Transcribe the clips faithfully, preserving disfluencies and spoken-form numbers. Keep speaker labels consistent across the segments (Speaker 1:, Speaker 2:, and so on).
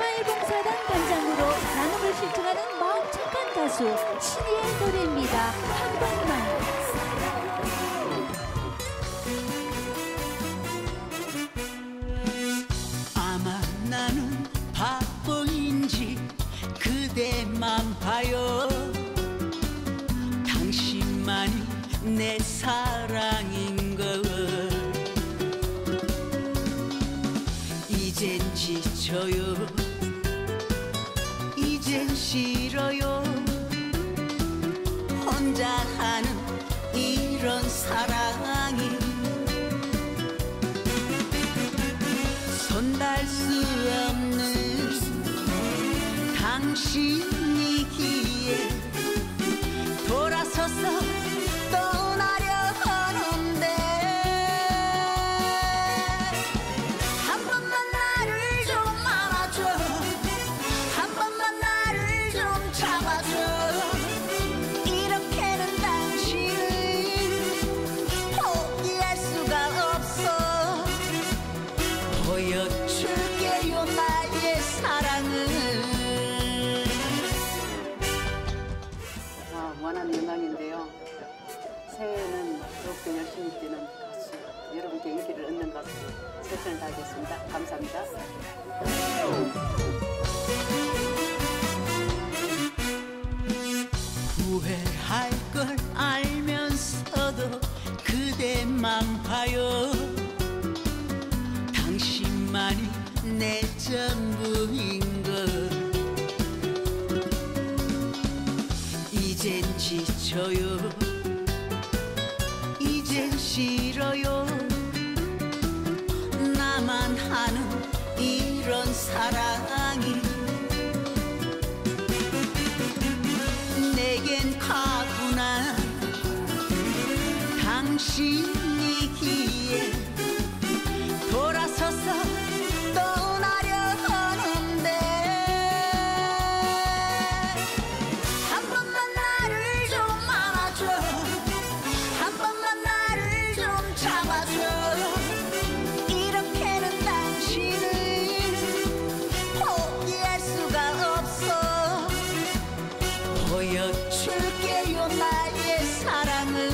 Speaker 1: 사회봉사단 단장으로 나눔을 실천하는 마음 착한 가수 신희의 노래입니다. 한 번만.
Speaker 2: 아마 나는 바보인지 그대만 봐요. 당신만이 내 사랑인걸. 이젠 지쳐요. 이젠 싫어요. 혼자 하는 이런 사랑이 손댈 수 없는 당신이기에 돌아서서 떠나려 하는데 한 번만 나를 좀 안아줘. 한 번만 나를 좀 잡아줘. 이렇게는 당신을 포기할 수가 없어. 보여줄게요 나의 사랑을.
Speaker 3: 아, 원하는 영광인데요. 새해에는 더욱더 열심히 뛰는 가수, 여러분께 인기를 얻는 가수 최선을 다하겠습니다. 감사합니다.
Speaker 2: 후회할 걸 알면서도 그대만 봐요. 당신만이 내 전부인걸. 이젠 지쳐요. 이젠 싫어요. 나만 하는 이런 사랑이 내겐 과분한 당신이기에 돌아서서 떠나려 하는데 한 번만 나를 좀 안아줘. 한 번만 나를 좀 잡아줘. 이렇게는 당신을 포기할 수가 없어. 보여줄게요 나의 사랑을.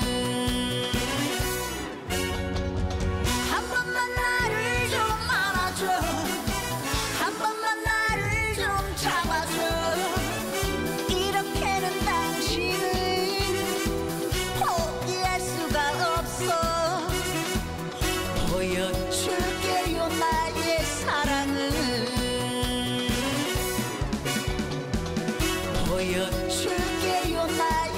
Speaker 2: 한 번만 나를 좀 안아줘. 한 번만 나를 좀 잡아줘. 이렇게는 당신을 포기할 수가 없어. 보여줄게요 나의 사랑을. 보여줄게요 나의